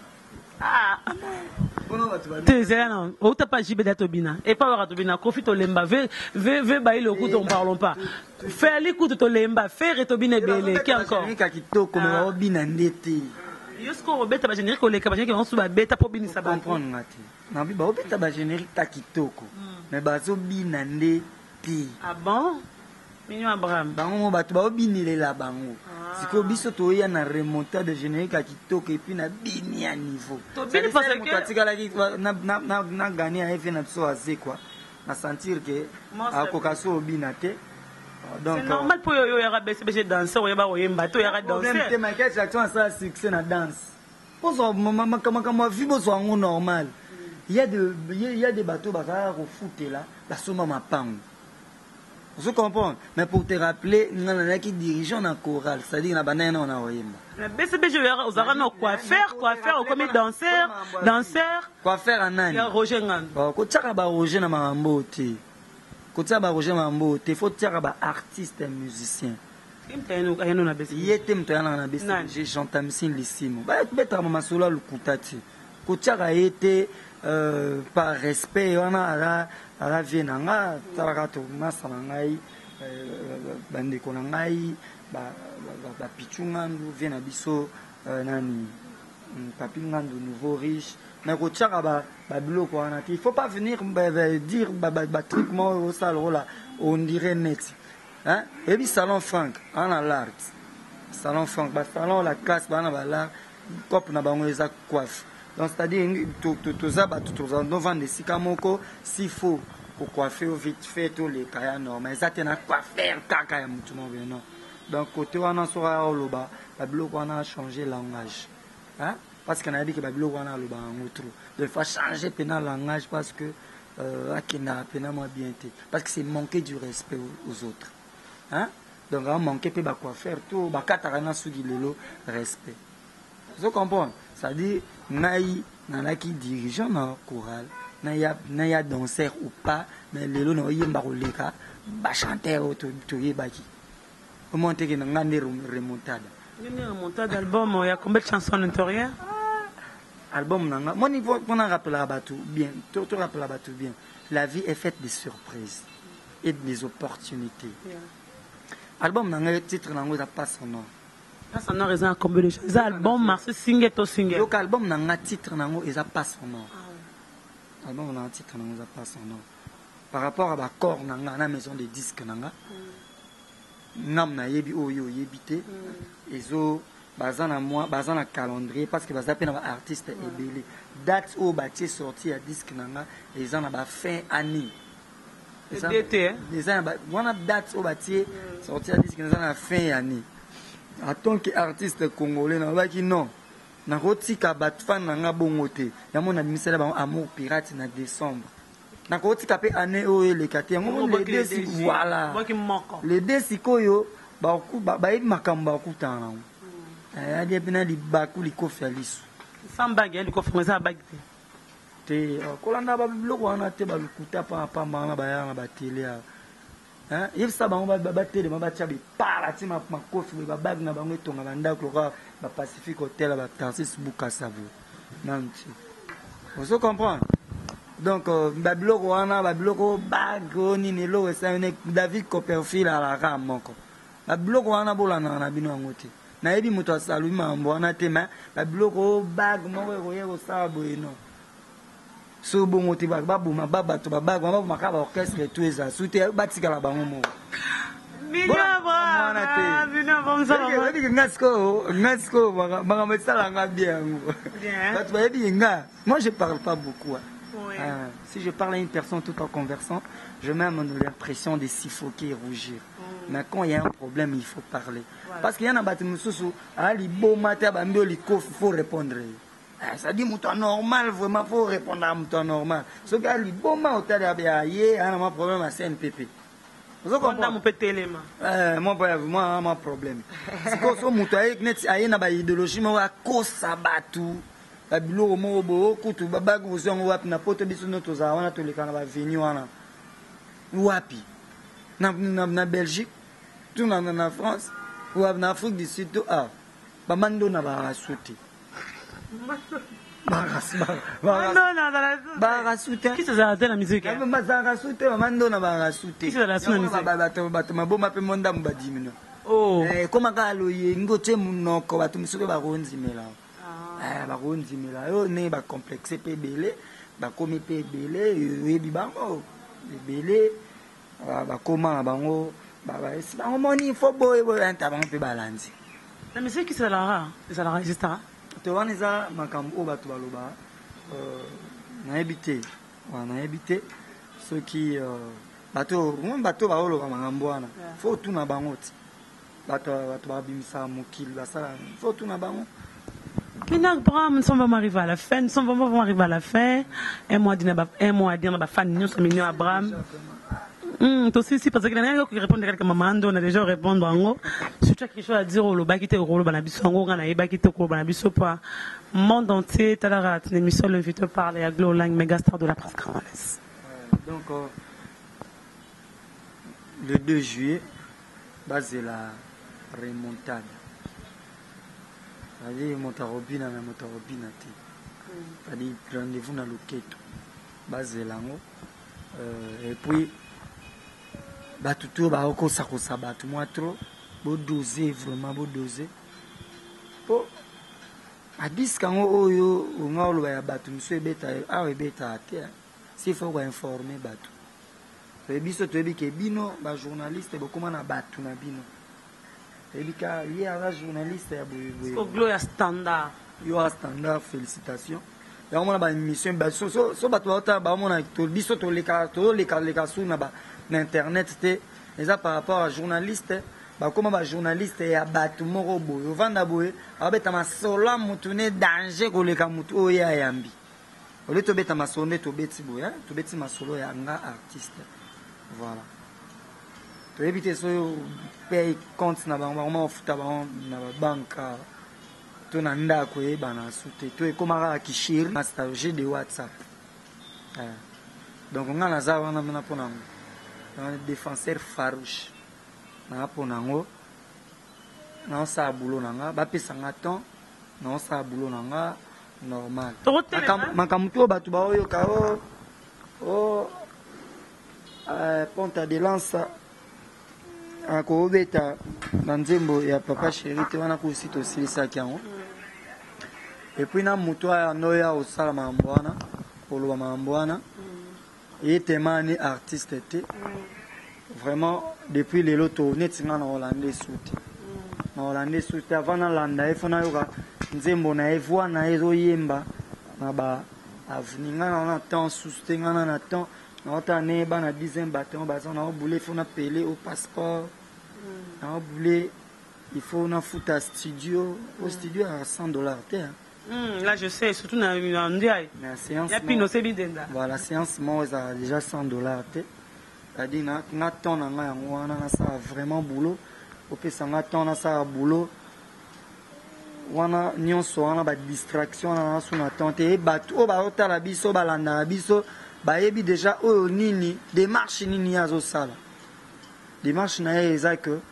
bona batu babina te zela o ta pas jibe date bina et pas waka to bina kofi to lemba ve ba ile coup on parlons pas faire les coups to lemba faire to bina belé qui encore ni ka kitoko me ba bina ndete yosko obeta ba générique oleka ba générique on suba beta po bini sabana comprendre ngati na bi ba obeta ba générique ta kitoko mais ba zo bina ndete. Ah bon Mignon Abraham bango bato ba obinilela bango siko biso to ya na remontada de générique à kitoko et puis na bini à niveau to bini parce que katika na gagner à FN so azé quoi na sentir que a kokaso obinate. Donc c'est normal pour yo ya BCBG danser ou ya ba oyemba to ya danser problème te Michael Jackson ça succès na danse poso mama kama vibo so ngo normal il y a des bateaux bazar au foot là la soma mapango vous comprenez mais pour te rappeler ngana qui dirigeant na chorale c'est-à-dire na banana on a oyemba la BCBG aux arana coiffeur comme danseur coiffeur anani ya Roger Ngando ko tsaka ba Roger na mambo te Kota ba Roger Mambo, te faut tirer ba artiste et musicien. Yete mtoyana na besi, j'ai chanté misin lissimo. Ba betra mama sola lukutati. Kota été par respect wana ara vienanga tarakato masana ngai bande kona ngai ba pichungandu viena biso nani papi ngandu nouveau riche. Mais il faut pas venir dire truc moi au salon là on dirait net hein et puis salon Franck on a l'art salon Franck salon la classe bana bala cop na bango eza coiffe donc c'est-à-dire tout ça tout ça on vend des sikamoko s'il faut pour coiffer vite fait tous les cas normal ça tena coiffer kaka ya mutu mo non donc côté wana sora loba bablo on a changé langage hein. Parce qu'on a dit que Babylone wana le bango trop. Il faut changer pénal langage parce que akina pénal moins bien été. Parce que c'est manquer du respect aux autres. Hein? Donc on manquer pe ba quoi faire tout ba katarana sugi lelo respect. Vous comprenez? Ça dit naï nana qui dirigeant na chorale, naya danseur ou pas, mais lelo no yemba roleka ba chanteur to yebaki. Comment te que ngande remontada. Une remontada d'album, il y a combien de chansons à l'intérieur? Album nanga mon niveau on a rappelé à Batou bien tout rappelé à Batou bien la vie est faite de surprises et des opportunités. Album nanga titre nanga ça passe son nom passe son nom raison à combien de choses album marche single to single donc album nanga titre nanga ça passe son nom album nanga titre nanga ça passe son nom par rapport à ba corps nanga na maison de disques nanga nam na yebi oyo yebité ezo bazana moi bazana calendrier parce que bazapena ba artiste ebele date au bâti sorti à disque nanga et en a ba fin année d'été les ans on a date au bâti sorti à disque nanga fin année en tant qu'artiste congolais na ba ki non na rotika bat fan nanga bongote ya mona misela ba amour pirate na décembre na rotika pe année o le kati ngo le desi voilà les desi koyo ba ku ba makamba ku tana a dit pena di baku liko felisu sans bague liko fonza bague te kolanda ba biloko wana te ba lukuta pa na ba ya na ba tele hein il sa bango ba tele ba chabi para ti ma kofi ba bague na bango etonga ba ndako ba Pacific Hotel ba Tarsis Buka Savo nanti Vous comprenez? Donc, Babiloko wana, Babiloko bago nini lo esane David Copperfield à la rame moko. Babiloko wana bolana na bino ngote. Na yebi moto asalu mambo wana te ma Babiloko bag moko ko yego sabo eno. So bongo te bag babuma baba to bag mama makaba orchestre tout ça. Soute batika la bango moko. Moi je parle pas beaucoup. Oui. Si je parle à une personne tout en conversant, je mets l'impression de suffoquer et rougir. Mais quand il y a un problème, il faut parler. Voilà. Parce qu'il y a un bâtiment sous il faut répondre. Ça dit mouton normal, vraiment, il faut répondre à mouton normal. Ce gars, il bon il y a un problème à CNPP. Vous comprenez mon pétélément. Moi, mon problème. C'est que ce mouton, il y a une idéologie, mais à cause ça batou. La bilo mobo kutu baba kuzo wapi na poto biso no toza wana toleka na ba venu wana wapi na Belgique tout na France ou en Afrique du Sud ah ba mando na ba souti ba souti qui se arrête la musique ba za souti ba mando na ba souti qui se arrête la musique ba maboma pe monda mbadimino oh koma kalo yengote munoko batu misuke ba ronzimela bakonzimela yo ne ba complexe pe belé ba komi pe belé yebi bango belé ba koma bango ba esi bango moni fo boy enta bango pe balanzi la musique qui ça la registra to waniza makambo bato baloba na ebité ceux qui bato ba oloba makambo wana fo tuna bango ti bato ba bimisa mokili basala fo tuna bango. Maintenant, nous sommes vraiment arrivés à la fin. Nous sommes vraiment arrivés à la fin. Un mois à dire, ma fan, nous sommes venus à Abraham. Aussi, si, parce que les gens qui répondent à maman, on a déjà répondu en haut. Si tu as quelque chose à dire, le bas qui était au rôle, on a eu bas qui était au rôle, monde entier, tu as une émission, l'invité parle à Glo Lang, mégastar de la presse congolaise. Donc, le 2 juillet, c'est la remontade. C'est-à-dire motarobina na motarobina te. C'est-à-dire rendez-vous na loketo. Base lango. Et puis batuto ba oko sakosa batu moi trop. Bo doser vraiment bo doser. Po abis kango oyo ngolo ya batu mso beta awe beta te. Si faut ko informer batu. Et biso to bi ke bino ba journaliste bo koma na batu na bino. Il y a un journaliste au Gloria Standard. Il y a un standard, félicitations. Il y a une mission. So batouata, on a biso to les cas sur internet. Et ça par rapport à journaliste, comme un journaliste et à battu morobo. Au Vandaboé, avec un sola moutoune danger que les camuto ya yambi. Au lieu de bête à ma sonne, to bêti boya, to bêti ma solo ya nga artiste. Voilà. To éviter ce paye compte na bango on futa bango na banka to na ndako e bana sute to e komara ki shiri master de WhatsApp donc on a na za wana na pona un défenseur farouche na pona ngo na sa bulo nanga ba pesa ngaton na sa bulo nanga normal makamuto batu ba oyo ka o ponta de lança akobeta na nzembo ya papa chéri te wana kusito silisaki yango et puis na muto ya noya osala mambo wana koloba mambo wana yetemani artiste te vraiment depuis lelo to netinga na Hollandais souti na Hollandais souti avant na landa efona yoka nzembo na evwa na ezoyemba na ba avenir na temps soutenga na temps. On a né dans 10e bâton, on a voulu faire un appelé au passeport. On a voulu, il faut un foot à studio. Au studio à $100. Là, je sais, surtout dans le Ndiaye. La séance. Voilà, la séance, moi, a déjà $100. C'est-à-dire, on a ton on a ça vraiment boulot. Au fait, on a ton ça boulot. On a une distraction, on a son attente. Et bateau, bateau, la biso, balanda, la biso. Bayebi déjà oh nini démarche nini azo sala démarche na eza que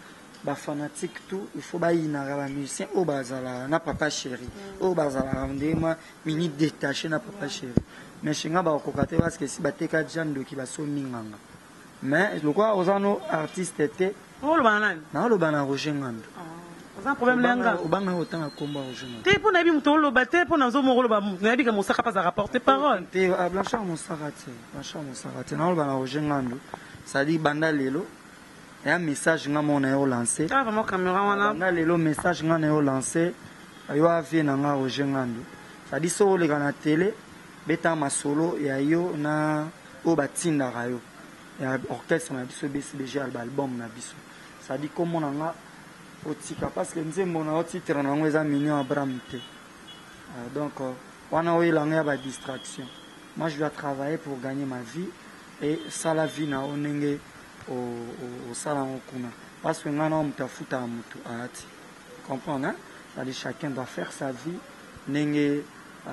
ba fanatique tout il faut ba inara ba musicien au bazala na papa chéri au bazala ndema minute détaché na papa chéri mais chinga ba kokate parce que si bateka jando ki ba so minganga mais le quoi aux ano artiste était oh le banane na le bana Roger Ngando un problème lenga obanga autant combat Roger Ngando te pour na bi muto lo baté pour na zo mo lo ba na bi ka mosaka pas à rapporter parole te Blanchard Monsarate na le bana Roger Ngando ça dit banda lelo et un message nga mon a lancé ah vraiment caméra wana na lelo message nga na lancé ayo avi na nga Roger Ngando ça dit so le na télé beta masolo ya yo na o batinda rayo ya orchestre na biso BCBG album na biso ça dit comment na nga otika parce que nzembo na o titre na ngo eza Mignon Abraham te donc wana o ilanga ya ba distraction moi je dois travailler pour gagner ma vie et ça la vie na onenge au salon kuna parce que ngana on mtafuta mtu ati comprendre hein ça dit chacun doit faire sa vie nenge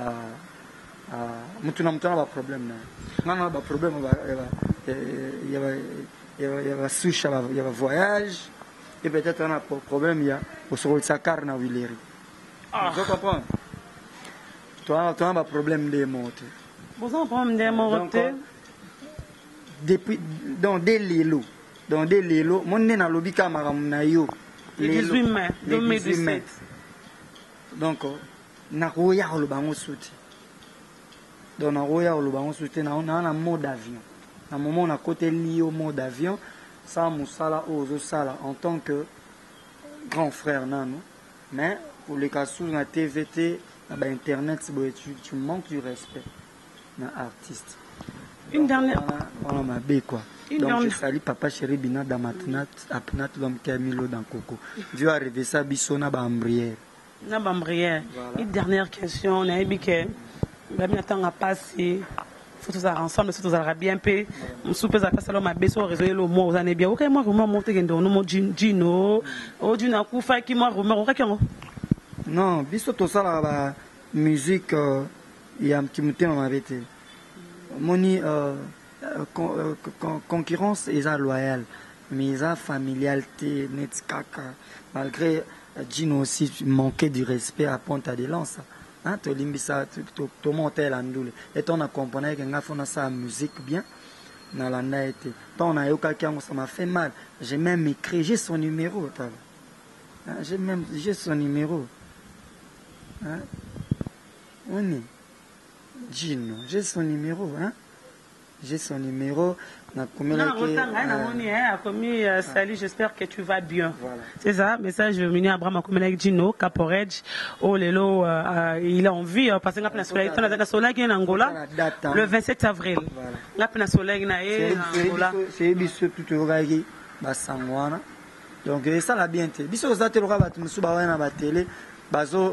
mtu na mtu na ba problème na ngana ba problème il y a souche il y a voyage et peut-être on a problème il y a au sol sa car na wileri tu comprends toi as un problème de monter vous avez un problème de monter depuis dans des lélo mon nena lobi kamara na yo le 18 mai 2017 donc na roya lo bango souti donc na roya lo bango souti na mode avion na moment na côté lié au mode avion ça musala ozo sala en tant que grand frère nano mais pour les cas sous na TVT na internet tu manques du respect na artiste. Une dernière. On m'a bé quoi. Donc je salue papa chéri Bina Damatnat, Apnat l'homme Camilo dans Coco. Dieu a rêvé ça bisona bambrière. Na bambrière. Une dernière question, on a dit que bien temps a passé. Faut tous ensemble, faut tous aller bien peu. On soupe ça passe là ma beso résoudre le mot, vous en bien. OK, moi rumeur monter que nous Gino, o Gino kufa qui moi rumeur OK ngo. Non, biso to ça la musique il y a un petit mutin on avait été. Moni concurrence est loyale mais ça familialité net kaka malgré Gino aussi manquait du respect à Ponta de Lance hein to limbisa to monter la ndoule et on a compris que nga fona sa musique bien na la naite ton na yoka kiango ça m'a fait mal j'ai même écrit j'ai son numéro hein? j'ai son numéro hein on est Gino, j'ai son numéro, hein? J'ai son numéro. Salut, j'espère que tu vas bien. Voilà. C'est ça, message mini Abraham Akomelek Gino, Caporej, oh Lelo, il a envie, parce que la soleil qui est en Angola, le 27 avril. La soleil en Angola. C'est biso tout au ragi, Bassangwana. Donc, ça l'a bien été. Biso, ça te l'aura battu, monsieur Bawana Batele, Bazo.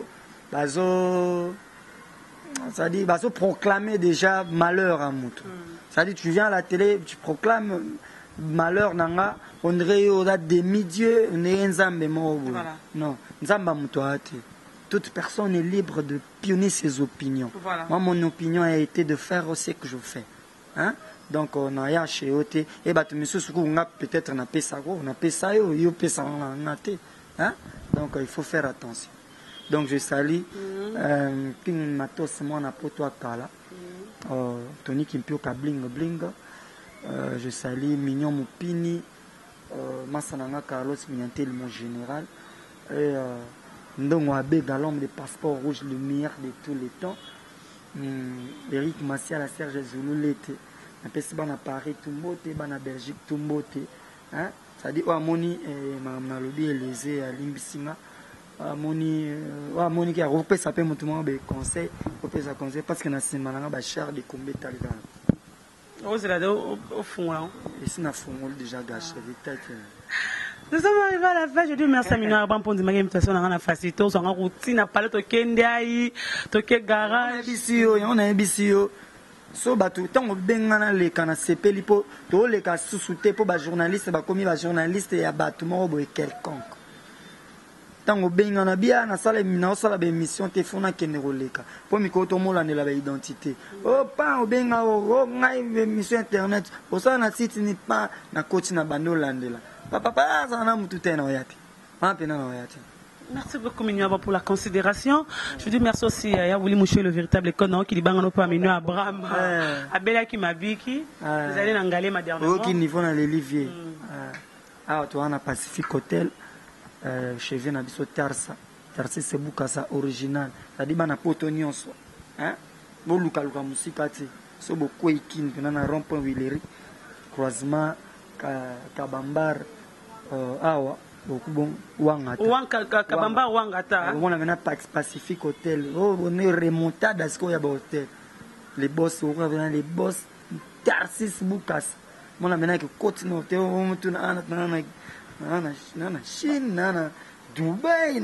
Ça dit, bah, proclamer déjà malheur à Moutou. Ça dit, tu viens à la télé, tu proclames malheur, nanga, on dirait au demi-dieu, on est nzambe mort. Non, nzamba Moutou. Toute personne est libre de pionner ses opinions. Voilà. Moi, mon opinion a été de faire ce que je fais. Hein? Donc, on a chez OT, et bah, monsieur Soukou, on a peut-être un peu ça, on a peu ça, on a peu ça, hein? Donc, il faut faire attention. Donc je salue Ping Matos mon apoto akala Tony Kimpioka bling bling je salue Mignon Mupini Masananga Carlos Minyantel mon général et Ndongo Abe l'homme des passeports rouges le meilleur de tous les temps Eric Massial la Serge Zulu l'été un peu si ban à Paris tout mbote ban à Belgique tout mbote hein ça dit Amoni et Madame Lobby Elysée à Limbisinga Moni qui a repris sa paix mutuellement be conseil repris sa conseil parce que na simana ba cher de combien talga oh c'est là au fond là et c'est na fond déjà gâché peut-être. Nous sommes arrivés à la fin. Je dis merci à Mignon Abraham pour une invitation dans la facilité. On a routine à parler de Kendiaï, de Garage. On a un bisio. So batu tant bengana le kana sepeli po to le ka susute po ba journaliste ba komi ba journaliste ya batu mo bo quelconque. Tango benga na bia na sala mina sala be mission te fona keneroleka po mikoto mola ne la ba identité o pa o benga o ngai mission internet o sala na site ni pa na coach na bando landela papa za na mutu tena oyati Merci beaucoup, Mignon, pour la considération. Je dis merci aussi à Willy Mouché, le véritable économie, qui dit bangano pas Mignon Abraham, à Bella qui m'a biki, vous allez n'engaler ma dernière fois. Au niveau dans l'Olivier, à Otoana Pacific Hotel, chez Venabiso Tarsa, Tarsa c'est Boukassa original, c'est-à-dire bana potonion so, hein, bon luka musikati, so beaucoup ikin, puis nana rond-point Willery, croisement, Kabambar, awa. Beaucoup bon Wangata. Kabamba Wangata. On a maintenant Pacific Hotel. Oh, on est remonté à ce qu'il y a hôtel. Les boss, on a les boss Tarsis Boukas. On a maintenant que continue hôtel. On a Chine, Dubaï,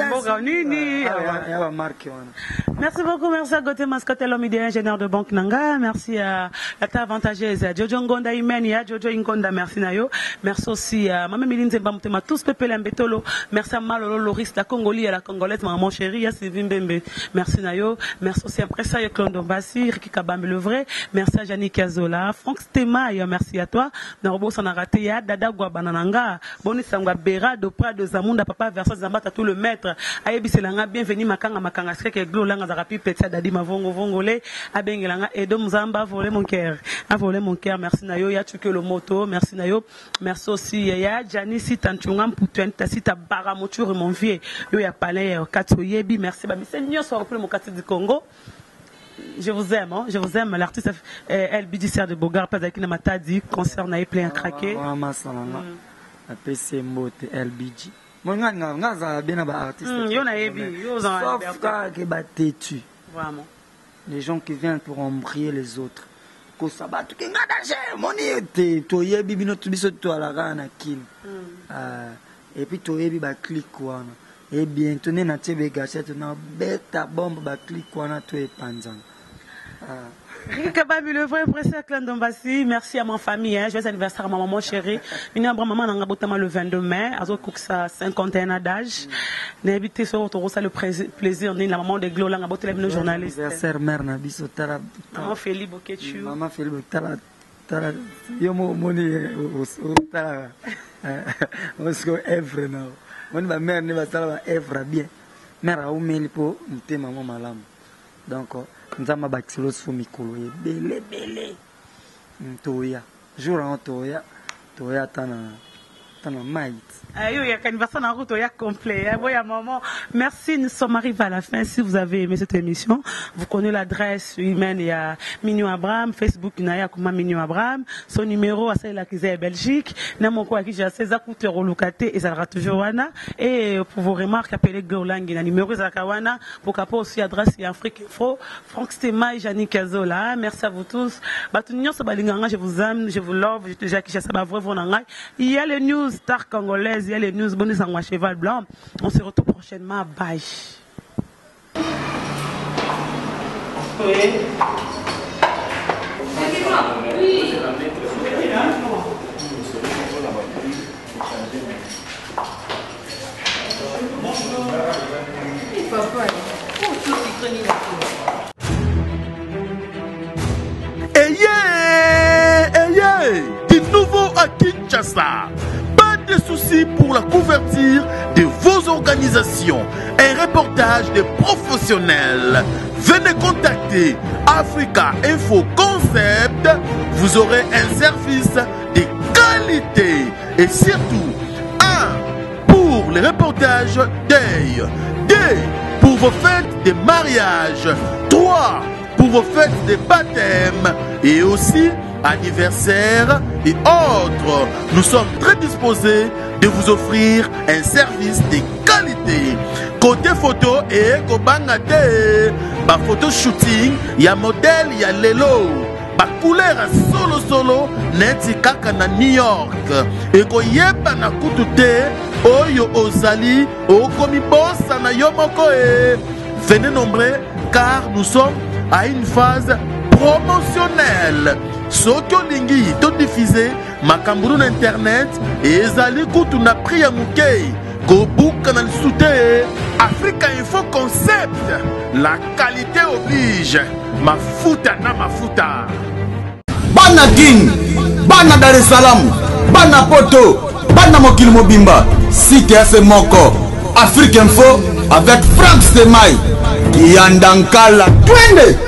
merci beaucoup, merci à Gauthier Mascotte, l'homme idéal ingénieur de banque Nanga. Merci à la avantageuse Jojo Ngonda Imenia, Jojo Ngonda, merci Nayo. Merci aussi à Maman Miline Zembamutema, tous Pepe Lambetolo. Merci à Malolo Loris, la Congolie et la Congolaise, maman chérie, à Sylvie Mbembe. Merci Nayo. Merci aussi à Pressa Clondo Bassi, Riki Kabambe le vrai. Merci à Janine Kazola, Franck Stema, merci à toi. Narobo Sanarate, ya Dada Guabananga, Boni Sangwa Bera, Dopra de Zamunda, Papa Versa Zambata, tout le maître. Ayebi Selanga, bienvenue Makanga Makanga, Skrek et Glolanga Zarapi, Petsa Dadi Mavongo Vongole, Abengelanga, Edom Zamba, volé mon cœur. A volé mon cœur, merci Nayo, ya tué le moto, merci Nayo. Merci aussi, ya Jani, si Tanchungam, Poutuen, Tassita Baramotur, mon vieux, yo ya Palais, Katsoyebi, merci, Bami, Seigneur, soit repris mon quartier du Congo. Je vous aime, hein? Je vous aime. L'artiste LBD Serre de Bogart, pas avec Namata dit, concert naï plein à craquer. PC Mote LBG. Moi, je bien artiste. Sauf que bah têtu. Vraiment. Les gens qui viennent pour embrayer les autres. Ko sabatu ki ngadaje, moni te toyebi bino tubiso to ala kana kin. Et puis toyebi ba click quoi. Et bientôt na tebe gachette na beta bombe ba click quoi na to e panzang. Kababi le vrai pressé clan d'Ombassi, merci à ma famille, hein. Joyeux anniversaire à ma maman chérie. Une maman n'a pas le 22 mai, à ce que ça 51 ans d'âge. N'habitez sur autour ça le plaisir ni la maman de Glo là ngabote la journaliste. Anniversaire mère na biso tara. Maman Feli Bokechu. Maman Feli tara tara yo moni tara. Osko evre na. Moni ba mère ne ba tara evre bien. Mère a umeli po mte maman malamu. Donc nzama bakilo so mikolo bele bele ntoya jour en toya tana might. Yo ya anniversaire na route ya complet. Boya maman, merci, nous sommes arrivés à la fin. Si vous avez aimé cette émission, vous connaissez l'adresse humaine, il y a Mignon Abraham, Facebook Naya Kuma Mignon Abraham, son numéro à celle là qui est Belgique, n'importe quoi qui j'ai assez écouter au locaté et ça sera toujours wana. Et pour vos remarques, appelez Golang, il numéro Zakawana pour qu'après aussi adresse et Afrique Info, Franck Stema et Janine Kazola. Merci à vous tous. Batunyo Sabalinganga, je vous aime, je vous love, je te jure que ça va vraiment. Il y a les news star congolaises, il y a les news bonus en cheval blanc. On se retrouve prochainement. Bye. Oui. De nouveau à Kinshasa. Pas de soucis pour la couverture de vos organisations. Un reportage de professionnels. Venez contacter Africa Info Concept. Vous aurez un service de qualité. Et surtout, 1 pour les reportages deuil. 2 pour vos fêtes de mariage. 3 pour vos fêtes de baptême. Et aussi anniversaire et autres. Nous sommes très disposés de vous offrir un service de qualité. Côté photo et kobangate, ba photo shooting, ya modèle, ya lelo, ba couleur solo neti kaka na New York. Et koyeba na kutute, oyo ozali, okomi bossa na yomoko e. Venez nombreux car nous sommes à une phase promotionnelle. Sokyo lingi to diffusé makamburu na internet ezali kutu na prix ya mukei kobuka na lisute Africa Info Concept. La qualité oblige. Mafuta na mafuta. Bana King, Bana Dar es Salaam, Bana Poto, bana mokili mobimba site FM moko Afrique Info avec Frank Semai Kiandankala twende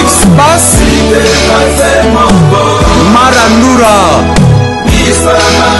X-Bass Marandura